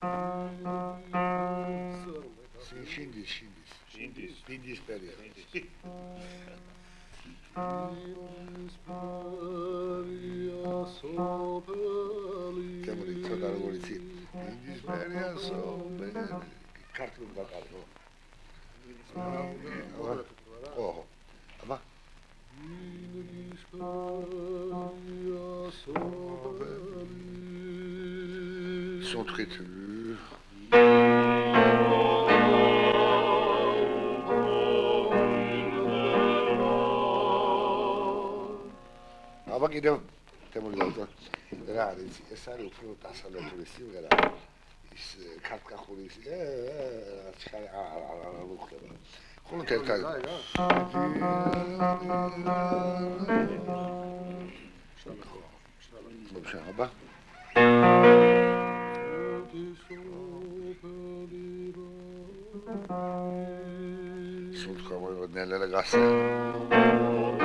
Shindis. Shindis periods. Shindis. Siamo ritornati con i sì. In disperienza, bene. Cartoon da caldo. Oh, ma sont très tendus. Aber geht der Leute. რა არის ეს არის უფრო დასავლეთური სიმღერა ის ქართკახურის რაც ხდება ხოლმე თერთან შაბა სულ ხომ ნელა გასა